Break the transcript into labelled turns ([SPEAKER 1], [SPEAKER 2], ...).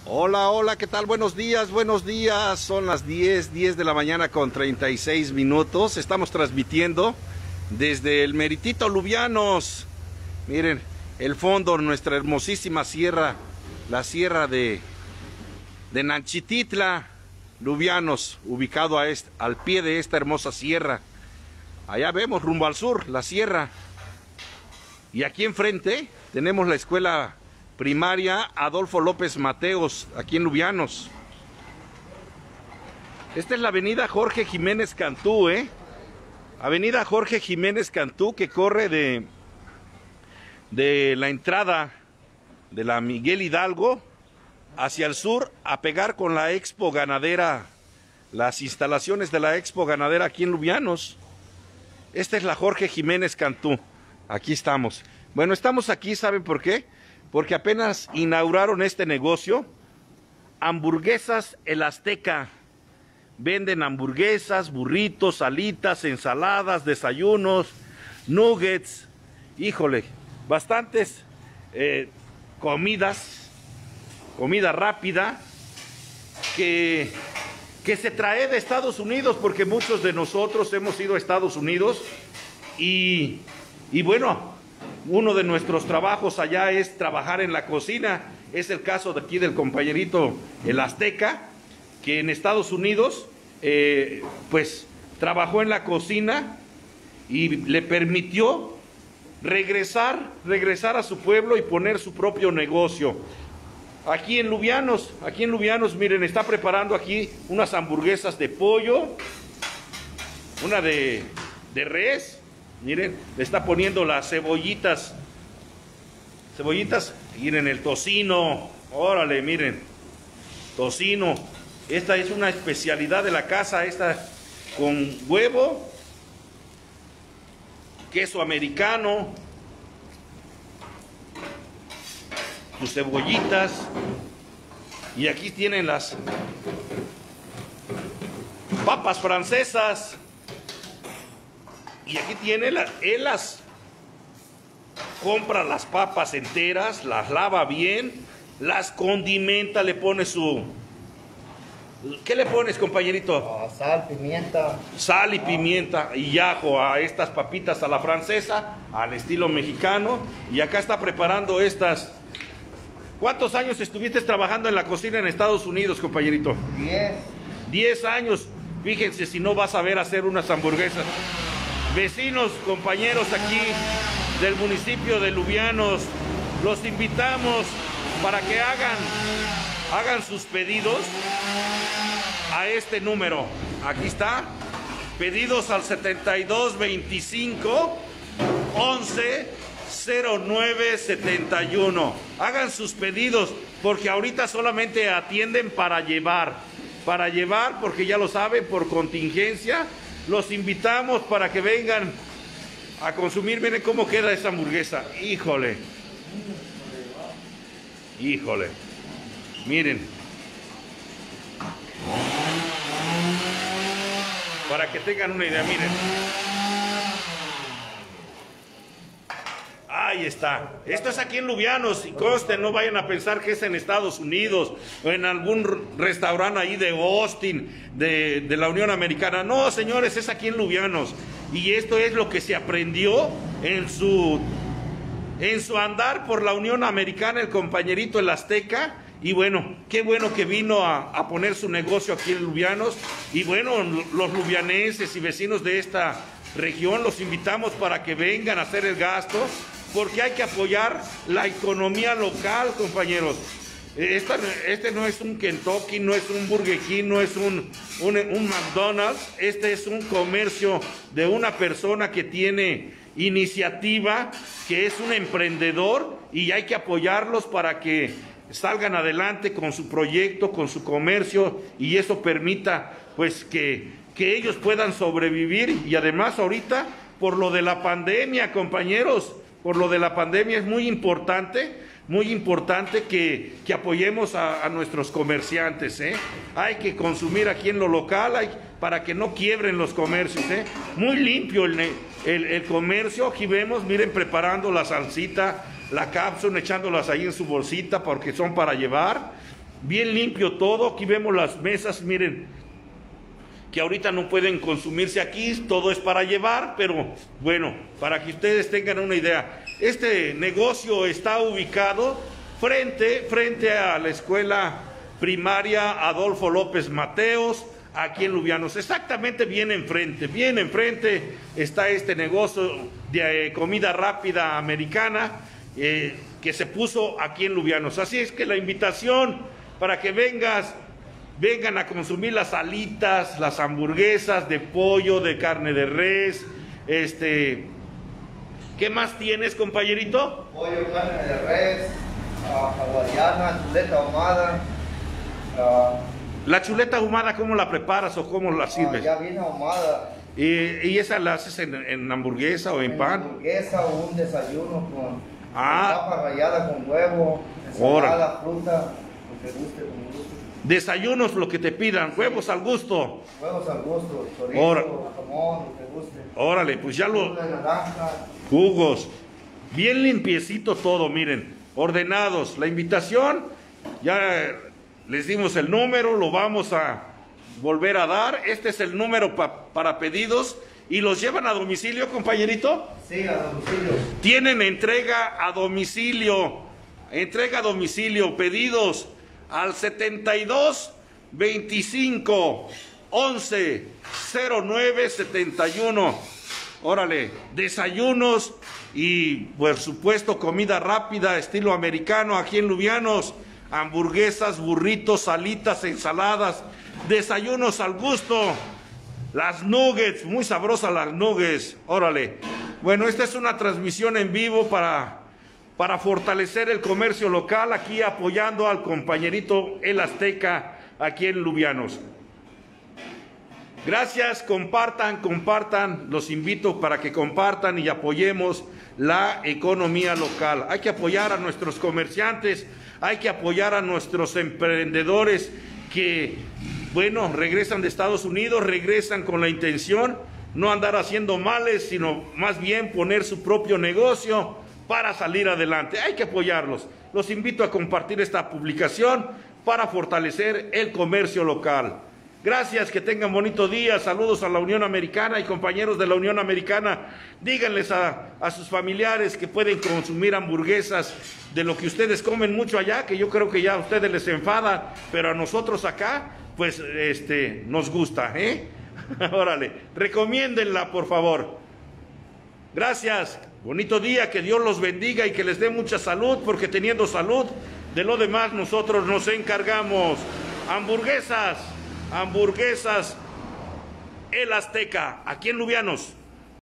[SPEAKER 1] Hola, hola, ¿qué tal? Buenos días, buenos días. Son las 10 de la mañana con 36 minutos. Estamos transmitiendo desde el Meritito Lubianos. Miren, el fondo, nuestra hermosísima sierra, la sierra de Nanchititla, Lubianos, ubicado al pie de esta hermosa sierra. Allá vemos, rumbo al sur, la sierra. Y aquí enfrente tenemos la escuela primaria Adolfo López Mateos, aquí en Lubianos. Esta es la avenida Jorge Jiménez Cantú, Avenida Jorge Jiménez Cantú, que corre de la entrada de la Miguel Hidalgo hacia el sur, a pegar con la Expo Ganadera, las instalaciones de la Expo Ganadera aquí en Lubianos. Esta es la Jorge Jiménez Cantú. Aquí estamos. Bueno, estamos aquí, ¿saben por qué? Porque apenas inauguraron este negocio, Hamburguesas El Azteca. Venden hamburguesas, burritos, alitas, ensaladas, desayunos, nuggets, híjole, bastantes comida rápida que se trae de Estados Unidos, porque muchos de nosotros hemos ido a Estados Unidos y bueno, uno de nuestros trabajos allá es trabajar en la cocina. Es el caso de aquí del compañerito El Azteca, que en Estados Unidos pues trabajó en la cocina y le permitió regresar a su pueblo y poner su propio negocio. Aquí en Lubianos, miren, está preparando aquí unas hamburguesas de pollo, una de res. Miren, le está poniendo las cebollitas, miren el tocino, órale, miren, tocino. Esta es una especialidad de la casa, esta con huevo, queso americano, sus cebollitas, y aquí tienen las papas francesas. Y aquí tiene él las compra las papas enteras, las lava bien, las condimenta, le pone su... ¿Qué le pones, compañerito?
[SPEAKER 2] Sal, pimienta.
[SPEAKER 1] Sal y pimienta y ajo a estas papitas a la francesa, al estilo mexicano. Y acá está preparando estas... ¿Cuántos años estuviste trabajando en la cocina en Estados Unidos, compañerito?
[SPEAKER 2] 10.
[SPEAKER 1] 10 años. Fíjense si no vas a ver hacer unas hamburguesas. Vecinos, compañeros aquí del municipio de Lubianos, los invitamos para que hagan sus pedidos a este número. Aquí está, pedidos al 7225 11 09 71. Hagan sus pedidos, porque ahorita solamente atienden para llevar, porque ya lo saben, por contingencia. Los invitamos para que vengan a consumir. Miren cómo queda esa hamburguesa. Híjole. Híjole. Miren. Para que tengan una idea, miren. Ahí está. Esto es aquí en Lubianos, y conste, no vayan a pensar que es en Estados Unidos o en algún restaurante ahí de Austin, de la Unión Americana. No, señores, es aquí en Lubianos. Y esto es lo que se aprendió en su andar por la Unión Americana, el compañerito El Azteca. Y bueno, qué bueno que vino a poner su negocio aquí en Lubianos. Y bueno, los lubianenses y vecinos de esta región, los invitamos para que vengan a hacer el gasto, porque hay que apoyar la economía local, compañeros. Este no es un Kentucky, no es un Burger King, no es un McDonald's. Este es un comercio de una persona que tiene iniciativa, que es un emprendedor, y hay que apoyarlos para que salgan adelante con su proyecto, con su comercio, y eso permita pues que ellos puedan sobrevivir. Y además ahorita, por lo de la pandemia, compañeros, por lo de la pandemia es muy importante que apoyemos a nuestros comerciantes, Hay que consumir aquí en lo local, para que no quiebren los comercios, Muy limpio el comercio. Aquí vemos, miren, preparando la salsita, la cápsula, echándolas ahí en su bolsita porque son para llevar. bien limpio todo. Aquí vemos las mesas, miren, que ahorita no pueden consumirse aquí, todo es para llevar, pero bueno, para que ustedes tengan una idea. Este negocio está ubicado frente a la escuela primaria Adolfo López Mateos, aquí en Lubianos, exactamente bien enfrente está este negocio de comida rápida americana que se puso aquí en Lubianos. Así es que la invitación para que vengan a consumir las alitas, las hamburguesas de pollo, de carne de res, ¿qué más tienes, compañerito?
[SPEAKER 2] Pollo, carne de res, hawaiana, chuleta ahumada.
[SPEAKER 1] La chuleta ahumada, ¿cómo la preparas o cómo la sirves?
[SPEAKER 2] Ya viene ahumada.
[SPEAKER 1] ¿Y esa la haces en hamburguesa o en pan?
[SPEAKER 2] Hamburguesa o un desayuno con papa rallada con huevo, ensalada, fruta, lo que guste, como guste.
[SPEAKER 1] Desayunos, lo que te pidan, huevos al gusto.
[SPEAKER 2] Huevos al gusto, chorizo, jamón, lo que guste.
[SPEAKER 1] Órale, pues ya lo...
[SPEAKER 2] naranja.
[SPEAKER 1] Jugos. Bien limpiecito todo, miren. Ordenados. La invitación, ya les dimos el número, lo vamos a volver a dar. Este es el número para pedidos. ¿Y los llevan a domicilio, compañerito?
[SPEAKER 2] Sí, a domicilio.
[SPEAKER 1] Tienen entrega a domicilio. Entrega a domicilio, pedidos al 72 25 11 09 71. Órale, desayunos y por supuesto comida rápida estilo americano aquí en Lubianos, hamburguesas, burritos, salitas, ensaladas, desayunos al gusto, las nuggets, muy sabrosas las nuggets. Órale, bueno, esta es una transmisión en vivo para fortalecer el comercio local, aquí apoyando al compañerito El Azteca, aquí en Lubianos. Gracias, compartan, los invito para que compartan y apoyemos la economía local. Hay que apoyar a nuestros comerciantes, hay que apoyar a nuestros emprendedores que, bueno, regresan de Estados Unidos, regresan con la intención, no andar haciendo males, sino más bien poner su propio negocio para salir adelante. Hay que apoyarlos. Los invito a compartir esta publicación para fortalecer el comercio local. Gracias, que tengan bonito día. Saludos a la Unión Americana y compañeros de la Unión Americana. Díganles a sus familiares que pueden consumir hamburguesas de lo que ustedes comen mucho allá, que yo creo que ya a ustedes les enfada, pero a nosotros acá, pues nos gusta, ¿eh? Órale, recomiéndenla, por favor. Gracias, bonito día, que Dios los bendiga y que les dé mucha salud, porque teniendo salud, de lo demás nosotros nos encargamos. Hamburguesas El Azteca, aquí en Lubianos.